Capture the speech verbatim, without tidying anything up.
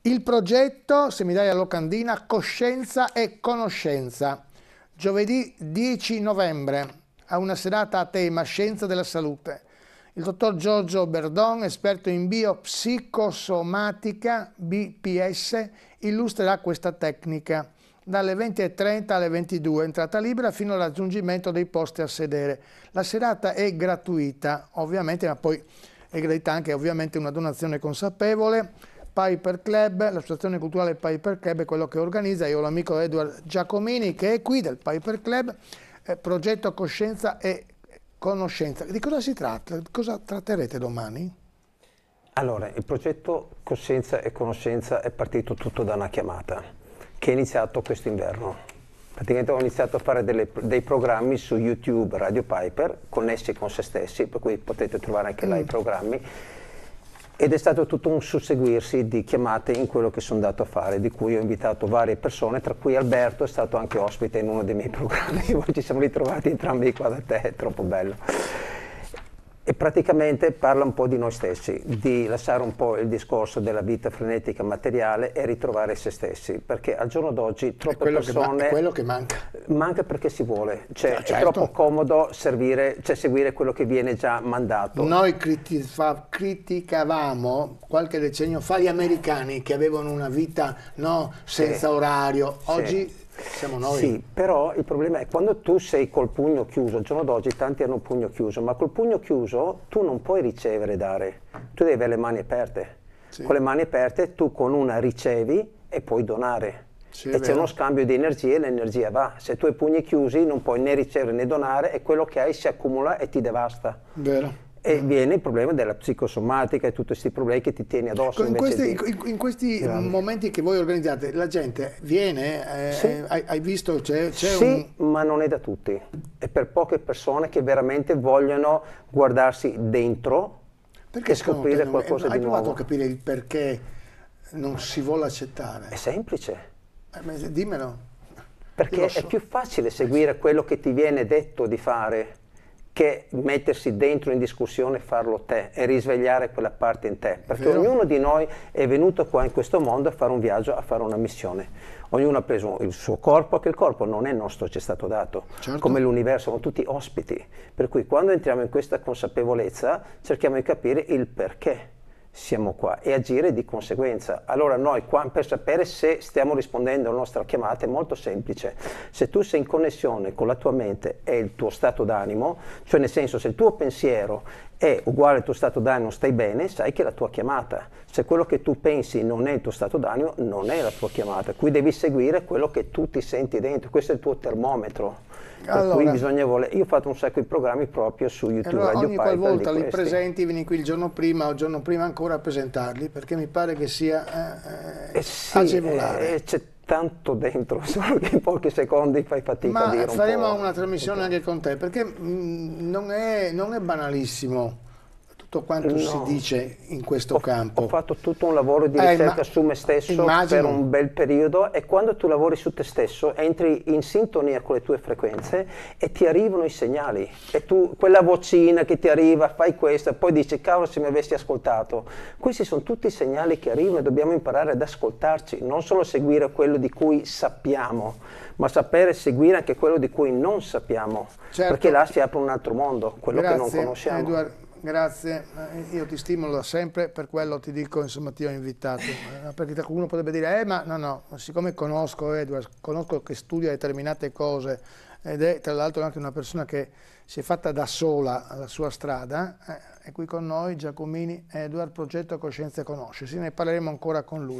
Il progetto, se mi dai la locandina, Coscienza e Conoscenza. Giovedì dieci novembre, a una serata a tema Scienza della Salute. Il dottor Giorgio Berdon, esperto in biopsicosomatica, B P S, illustrerà questa tecnica dalle venti e trenta alle ventidue, entrata libera fino al raggiungimento dei posti a sedere. La serata è gratuita, ovviamente, ma poi è gratuita anche ovviamente una donazione consapevole. Piper Club, l'associazione culturale Piper Club è quello che organizza. Io ho l'amico Edward Giacomini che è qui del Piper Club, eh, progetto Coscienza e Conoscenza. Di cosa si tratta? Cosa tratterete domani? Allora, il progetto Coscienza e Conoscenza è partito tutto da una chiamata che è iniziato quest'inverno. Praticamente ho iniziato a fare delle, dei programmi su YouTube Radio Piper connessi con se stessi, per cui potete trovare anche là mm. i programmi. Ed è stato tutto un susseguirsi di chiamate in quello che sono andato a fare, di cui ho invitato varie persone, tra cui Alberto è stato anche ospite in uno dei miei programmi. Ci siamo ritrovati entrambi qua da te, è troppo bello. E praticamente parla un po' di noi stessi, di lasciare un po' il discorso della vita frenetica materiale e ritrovare se stessi, perché al giorno d'oggi troppe persone... È quello che manca. Manca perché si vuole, cioè Certo. È troppo comodo servire, cioè seguire quello che viene già mandato. Noi criti fa, criticavamo qualche decennio fa gli americani che avevano una vita no, senza sì. orario, oggi... Sì. Siamo noi. Sì, però il problema è quando tu sei col pugno chiuso, al giorno d'oggi tanti hanno il pugno chiuso, ma col pugno chiuso tu non puoi ricevere e dare, tu devi avere le mani aperte. Sì. Con le mani aperte tu con una ricevi e puoi donare. Sì, e c'è uno scambio di energie e l'energia va. Se tu hai i pugni chiusi non puoi né ricevere né donare e quello che hai si accumula e ti devasta. Vero. E viene il problema della psicosomatica e tutti questi problemi che ti tieni addosso. In questi, di... in, in questi momenti che voi organizzate, la gente viene, eh, sì. hai, hai visto, c'è Sì, un... ma non è da tutti. È per poche persone che veramente vogliono guardarsi dentro perché e scoprire non, qualcosa hai di nuovo. Hai provato a capire il perché non si vuole accettare? È semplice. Eh, dimmelo. Perché so. È più facile seguire quello che ti viene detto di fare che mettersi dentro in discussione e farlo te e risvegliare quella parte in te, perché ognuno di noi è venuto qua in questo mondo a fare un viaggio, a fare una missione. Ognuno ha preso il suo corpo, che il corpo non è nostro, ci è stato dato, certo. Come l'universo, siamo tutti ospiti, per cui quando entriamo in questa consapevolezza cerchiamo di capire il perché siamo qua e agire di conseguenza. Allora noi qua per sapere se stiamo rispondendo alla nostra chiamata è molto semplice. Se tu sei in connessione con la tua mente e il tuo stato d'animo, cioè nel senso se il tuo pensiero è uguale al tuo stato d'animo, stai bene, sai che è la tua chiamata. Se quello che tu pensi non è il tuo stato d'animo, non è la tua chiamata. Qui devi seguire quello che tu ti senti dentro, questo è il tuo termometro. Per allora, cui bisogna voler... Io ho fatto un sacco di programmi proprio su YouTube, allora, Radio ogni Piper, qualvolta li presenti, vieni qui il giorno prima o il giorno prima ancora a presentarli, perché mi pare che sia eh, eh sì, agevolare. Eh, c'è tanto dentro, solo che in pochi secondi fai fatica Ma a dire un faremo po', una trasmissione un anche con te, perché mh, non, è, non è banalissimo tutto quanto no. si dice in questo ho, campo. Ho fatto tutto un lavoro di eh, ricerca su me stesso immagino. Per un bel periodo e quando tu lavori su te stesso entri in sintonia con le tue frequenze e ti arrivano i segnali e tu, quella vocina che ti arriva, fai questo e poi dici cavolo se mi avessi ascoltato. Questi sono tutti i segnali che arrivano e dobbiamo imparare ad ascoltarci, non solo seguire quello di cui sappiamo, ma sapere seguire anche quello di cui non sappiamo, certo. Perché là si apre un altro mondo, quello Grazie, che non conosciamo. Edward. Grazie, io ti stimolo da sempre, per quello ti dico, insomma ti ho invitato, perché qualcuno potrebbe dire, eh ma no no, siccome conosco Edward, conosco che studia determinate cose ed è tra l'altro anche una persona che si è fatta da sola la sua strada, eh, è qui con noi Giacomini Edward, progetto Coscienza e Conoscenza, ne parleremo ancora con lui.